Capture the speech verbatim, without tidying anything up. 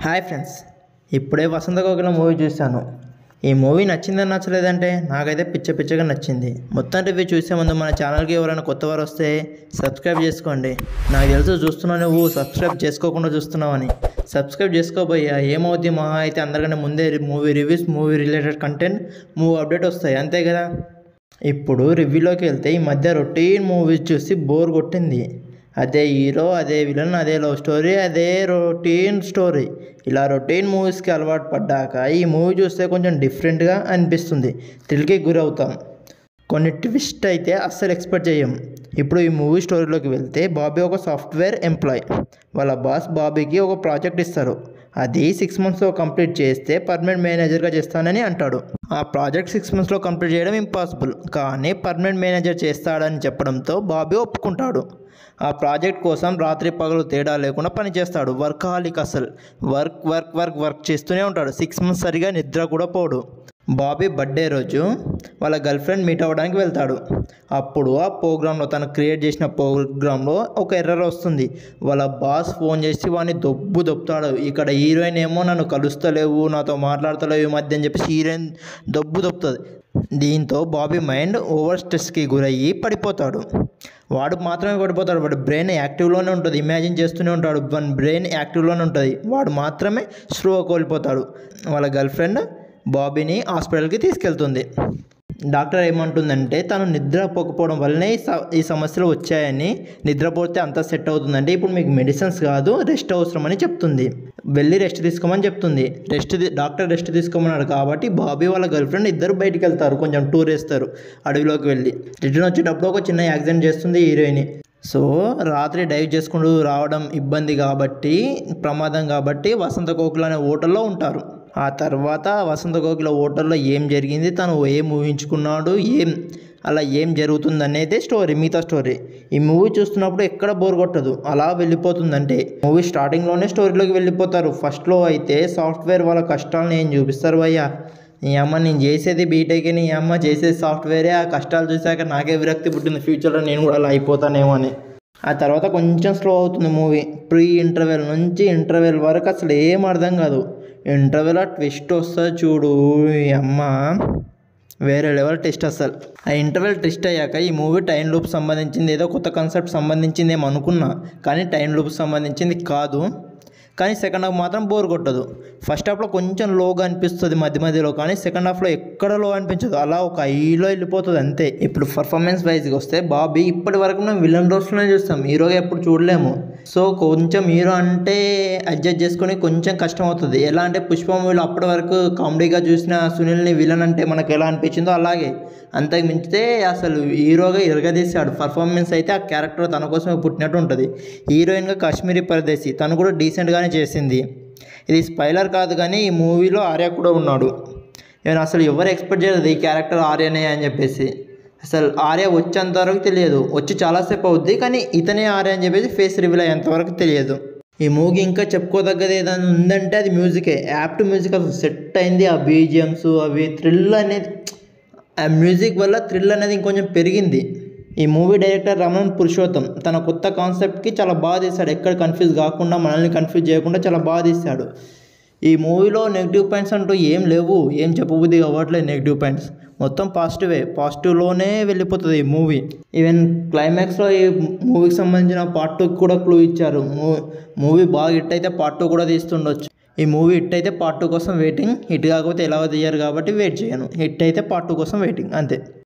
Hi friends, ఇప్పుడే వసంత కోకిల movie చూశాను. ఈ మూవీ నచ్చిందని నచ్చలేదంటే నాకైతే పిచ్చ పిచ్చగా నచ్చింది. మొత్తం రివ్యూ చూసే ముందు మన ఛానల్కి ఎవరైనా కొత్త వారు వస్తే సబ్స్క్రైబ్ చేసుకోండి. నాకు తెలుసు చూస్తున్నావు, నువ్వు సబ్స్క్రైబ్ చేసుకోకుండా చూస్తున్నావని. సబ్స్క్రైబ్ చేసుకోబోయా ఏమవుద్ది, మహా అయితే అందరికంటే ముందే movie reviews, movie related content, movie update వస్తాయి, అంతే కదా. ఇప్పుడు రివ్యూలోకి వెళ్తే ఈ మధ్య రొటీన్ మూవీస్ చూసి బోర్ కొట్టింది. అదే హీరో, అదే విలన్, అదే లవ్ స్టోరీ, అదే రొటీన్ స్టోరీ. ఇలా రొటీన్ మూవీస్కి అలవాటు పడ్డాక ఈ మూవీ చూస్తే కొంచెం డిఫరెంట్గా అనిపిస్తుంది. థ్రిల్కి గురవుతాం. కొన్ని ట్విస్ట్ అయితే అస్సలు ఎక్స్పెక్ట్ చేయం. ఇప్పుడు ఈ మూవీ స్టోరీలోకి వెళ్తే బాబీ ఒక సాఫ్ట్వేర్ ఎంప్లాయ్. వాళ్ళ బాస్ బాబీకి ఒక ప్రాజెక్ట్ ఇస్తారు. అది సిక్స్ మంత్స్లో కంప్లీట్ చేస్తే పర్మనెంట్ మేనేజర్గా చేస్తానని అంటాడు. ఆ ప్రాజెక్ట్ సిక్స్ మంత్స్లో కంప్లీట్ చేయడం ఇంపాసిబుల్, కానీ పర్మనెంట్ మేనేజర్ చేస్తాడని చెప్పడంతో బాబీ ఒప్పుకుంటాడు. ఆ ప్రాజెక్ట్ కోసం రాత్రి పగలు తేడా లేకుండా పనిచేస్తాడు. వర్కాలిక్, అసలు వర్క్ వర్క్ వర్క్ వర్క్ చేస్తూనే ఉంటాడు. సిక్స్ మంత్స్ సరిగా నిద్ర కూడా పోడు. బాబీ బర్త్డే రోజు వాళ్ళ గర్ల్ ఫ్రెండ్ మీట్ అవ్వడానికి వెళ్తాడు. అప్పుడు ఆ ప్రోగ్రాంలో తను క్రియేట్ చేసిన ప్రోగ్రాంలో ఒక ఎర్రర్ వస్తుంది. వాళ్ళ బాస్ ఫోన్ చేసి వాడిని దొబ్బు దొబ్బుతాడు. ఇక్కడ హీరోయిన్ ఏమో నన్ను కలుస్తలేవు, నాతో మాట్లాడతలేవు ఈ మధ్య అని చెప్పేసి హీరోయిన్ దొబ్బు దొబ్బుతుంది. దీంతో బాబీ మైండ్ ఓవర్ స్ట్రెస్కి గురయ్యి పడిపోతాడు. వాడు మాత్రమే పడిపోతాడు. వాడు బ్రెయిన్ యాక్టివ్లోనే ఉంటుంది, ఇమాజిన్ చేస్తూనే ఉంటాడు. వన్ బ్రెయిన్ యాక్టివ్లోనే ఉంటుంది, వాడు మాత్రమే స్లో కోల్పోతాడు. వాళ్ళ గర్ల్ ఫ్రెండ్ బాబీని హాస్పిటల్కి తీసుకెళ్తుంది. డాక్టర్ ఏమంటుందంటే తను నిద్రపోకపోవడం వల్లనే ఈ స ఈ సమస్యలు వచ్చాయని, నిద్రపోతే అంతా సెట్ అవుతుందంటే ఇప్పుడు మీకు మెడిసిన్స్ కాదు, రెస్ట్ అవసరమని చెప్తుంది. వెళ్ళి రెస్ట్ తీసుకోమని చెప్తుంది. రెస్ట్ డాక్టర్ రెస్ట్ తీసుకోమన్నాడు కాబట్టి బాబీ వాళ్ళ గర్ల్ ఫ్రెండ్ ఇద్దరు బయటికి వెళ్తారు, కొంచెం టూర్ వేస్తారు అడవిలోకి వెళ్ళి. రిటర్న్ వచ్చేటప్పుడు ఒక చిన్న యాక్సిడెంట్ చేస్తుంది హీరోయిన్. సో రాత్రి డైవ్ చేసుకుంటూ రావడం ఇబ్బంది కాబట్టి, ప్రమాదం కాబట్టి వసంత కోకిల అనే హోటల్లో ఉంటారు. ఆ తర్వాత వసంత కోకిల హోటల్లో ఏం జరిగింది, తను ఏం ఊహించుకున్నాడు, ఏం అలా ఏం జరుగుతుంది అనేది స్టోరీ, మిగతా స్టోరీ. ఈ మూవీ చూస్తున్నప్పుడు ఎక్కడ బోర్ కొట్టదు, అలా వెళ్ళిపోతుందంటే. మూవీ స్టార్టింగ్లోనే స్టోరీలోకి వెళ్ళిపోతారు. ఫస్ట్లో అయితే సాఫ్ట్వేర్ వాళ్ళ కష్టాలను ఏం చూపిస్తారు భయ్యా. నీ అమ్మ నేను చేసేది బీటెక్, నీ అమ్మ చేసేది సాఫ్ట్వేరే. ఆ కష్టాలు చూసాక నాకే విరక్తి పుట్టింది, ఫ్యూచర్లో నేను కూడా అలా అయిపోతానేమో అని. ఆ తర్వాత కొంచెం స్లో అవుతుంది మూవీ. ప్రీ ఇంటర్వెల్ నుంచి ఇంటర్వెల్ వరకు అసలు ఏం అర్థం కాదు. ఇంటర్వెల్ ఆ ట్విస్ట్ వస్తుంది చూడు, ఈ అమ్మ వేరే లెవెల్ టెస్ట్ అసలు. ఆ ఇంటర్వెల్ ట్విస్ట్ అయ్యాక ఈ మూవీ టైం లూప్ సంబంధించింది, ఏదో కొత్త కాన్సెప్ట్ సంబంధించింది ఏమో అనుకున్నా, కానీ టైం లూప్ సంబంధించింది కాదు. కానీ సెకండ్ హాఫ్ మాత్రం బోర్ కొట్టదు. ఫస్ట్ హాఫ్లో కొంచెం లోగా అనిపిస్తుంది మధ్య మధ్యలో, కానీ సెకండ్ హాఫ్లో ఎక్కడ లో అనిపించదు, అలా ఒక హైలో వెళ్ళిపోతుంది అంతే. ఇప్పుడు పర్ఫార్మెన్స్ వైజ్గా వస్తే బాబీ ఇప్పటి వరకు మేము విలన్ రోల్స్లోనే చూస్తాం, హీరోగా ఎప్పుడు చూడలేము. సో కొంచెం హీరో అంటే అడ్జస్ట్ చేసుకొని కొంచెం కష్టం అవుతుంది. ఎలా అంటే పుష్ప మూవీలో అప్పటి వరకు కామెడీగా చూసిన సునీల్ని విలన్ అంటే మనకు ఎలా అనిపించిందో అలాగే. అంతకు మించితే అసలు హీరోగా ఇరగదీశాడు. పర్ఫార్మెన్స్ అయితే ఆ క్యారెక్టర్ తన కోసమే పుట్టినట్టు ఉంటుంది. హీరోయిన్గా కాశ్మీరీ పరదేశి, తను కూడా డీసెంట్గానే చేసింది. ఇది స్పైలర్ కాదు, కానీ ఈ మూవీలో ఆర్య కూడా ఉన్నాడు. నేను అసలు ఎవరు ఎక్స్పెక్ట్ చేయలేదు ఈ క్యారెక్టర్ ఆర్యనే అని చెప్పేసి. అసలు ఆర్య వచ్చేంత వరకు తెలియదు, వచ్చి చాలాసేపు అవుద్ది, కానీ ఇతనే ఆర్య అని చెప్పేసి ఫేస్ రివీల్ అయ్యేంతవరకు తెలియదు. ఈ మూవీ ఇంకా చెప్పుకోదగ్గది ఏదైనా ఉందంటే అది మ్యూజికే. యాప్ట్ మ్యూజిక్ అసలు సెట్ అయింది. ఆ బీజిఎమ్స్ అవి థ్రిల్ అనేది, ఆ మ్యూజిక్ వల్ల థ్రిల్ అనేది ఇంకొంచెం పెరిగింది. ఈ మూవీ డైరెక్టర్ రమణ్ పురుషోత్తం తన కొత్త కాన్సెప్ట్కి చాలా బాగా తీశాడు. ఎక్కడ కన్ఫ్యూజ్ కాకుండా, మనల్ని కన్ఫ్యూజ్ చేయకుండా చాలా బాగా తీశాడు. ఈ మూవీలో నెగిటివ్ పాయింట్స్ అంటూ ఏం లేవు, ఏం చెప్పబుద్ధి అవ్వట్లేదు నెగిటివ్ పాయింట్స్, మొత్తం పాజిటివే. పాజిటివ్లోనే వెళ్ళిపోతుంది ఈ మూవీ. ఈవెన్ క్లైమాక్స్లో ఈ మూవీకి సంబంధించిన పార్ట్ టూకి కూడా క్లూ ఇచ్చారు. మూవీ బాగా హిట్ అయితే పార్ట్ టూ కూడా తీస్తుండొచ్చు. ఈ మూవీ హిట్ అయితే పార్ట్ టూ కోసం వెయిటింగ్, హిట్ కాకపోతే ఎలాగో తీయరు కాబట్టి వెయిట్ చేయను. హిట్ అయితే పార్ట్ టూ కోసం వెయిటింగ్, అంతే.